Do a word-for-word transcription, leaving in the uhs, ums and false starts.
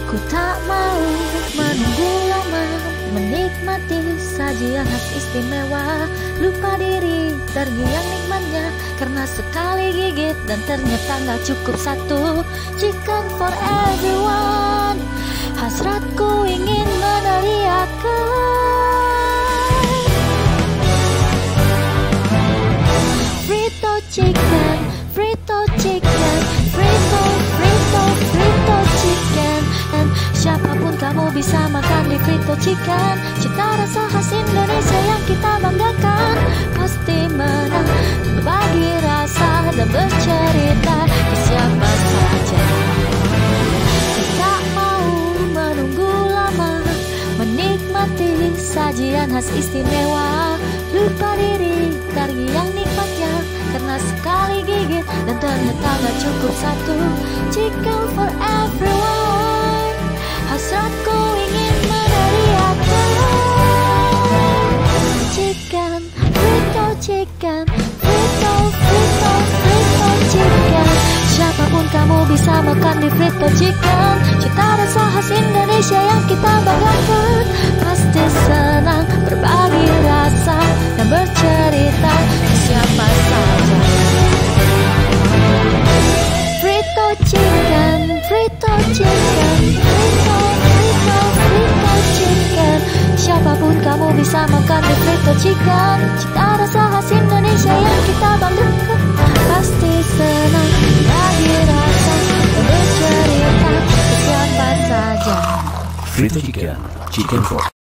Ku tak mau menunggu lama, menikmati sajian khas istimewa. Lupa diri, tergiang nikmatnya, karena sekali gigit dan ternyata gak cukup satu. Chicken for everyone, hasratku ingin meneriakan. Frito chicken, frito chicken, frito, frito, frito chicken. Dan siapapun kamu bisa makan di frito chicken. Cita rasa khas Indonesia yang kita banggakan, pasti menang berbagi rasa dan bercerita ke siapa saja. Kita mau menunggu lama, menikmati sajian khas istimewa. Lupa diri, tergiang nikmatnya, karena sekali gigit dan ternyata gak cukup satu. Chicken for everyone, hasratku ingin meneriakan. Chicken, frito chicken, frito, frito, frito chicken. Siapapun kamu bisa makan di frito chicken. Cita rasa khas Indonesia yang kita banggakan, pasti senang berbagi rasa dan bercerita ke siapa saja. Frito chicken, frito chicken, frito, frito, frito chicken. Siapapun kamu bisa makan di frito chicken. Cita rasa khas Indonesia yang kita banggakan, pasti senang berbagi rasa dan bercerita ke siapa saja. Frito chicken, chicken for